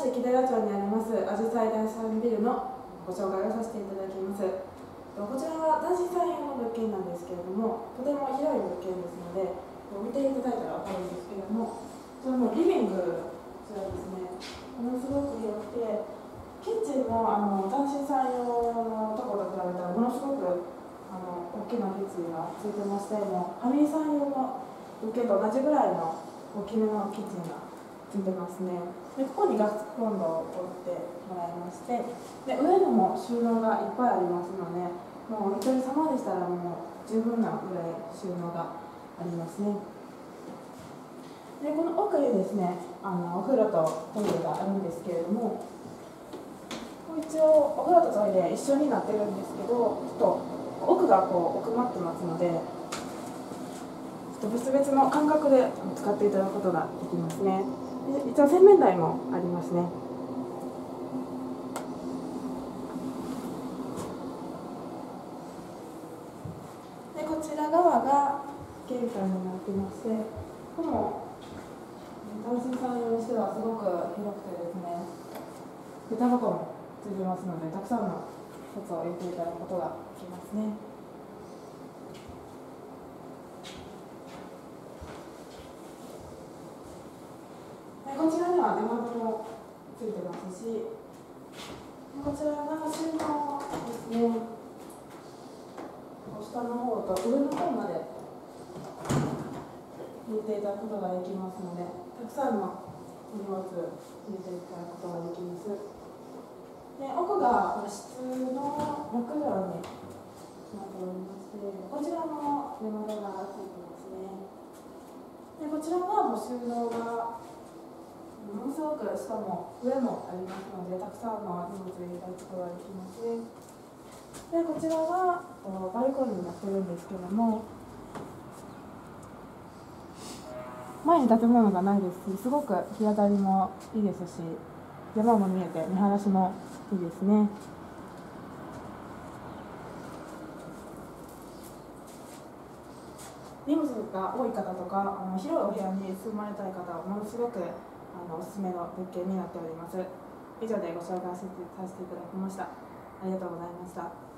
市木寺町にありますあじさい第3ビルのご紹介をさせていただきます。こちらは男子さん用の物件なんですけれども、とても広い物件ですので、見ていただいたら分かるんですけれども、こちらのリビング、こちらですね、ものすごく広くて、キッチンも男子さん用のところと比べたらものすごく大きなキッチンがついてまして、もうファミリーさん用の物件と同じぐらいの大きめのキッチンがついてますね。でここにガスコンロを置いてもらいまして、で上のも収納がいっぱいありますので、もうお一人様でしたらもう十分なぐらい収納がありますね。でこの奥にですね、お風呂とトイレがあるんですけれども、一応お風呂とトイレ一緒になってるんですけど、ちょっと奥がこう奥まってますので、ちょっと別々の間隔で使っていただくことができますね。で一応洗面台もありますね。でこちら側が玄関になってまして、ここも男性さん用にしてはすごく広くてですね、下駄箱もついてますので、たくさんのシャツを入れていただくことができますね。こちらには出窓もついてますし、こちらが収納ですね。下の方と上の方まで入れていただくことができますので、たくさんの荷物入れていただくことができます。で奥が室の6畳になっておりまして、こちらも出窓がついてますね。でこちらはもう収納がものすごく下も上もありますので、たくさんの荷物入れたりことができますね。でこちらはバルコニーになってるんですけども、前に建物がないですし、すごく日当たりもいいですし、山も見えて見晴らしもいいですね。荷物が多い方とか広いお部屋に住まれたい方はものすごくおすすめの物件になっております。以上でご紹介させていただきました。ありがとうございました。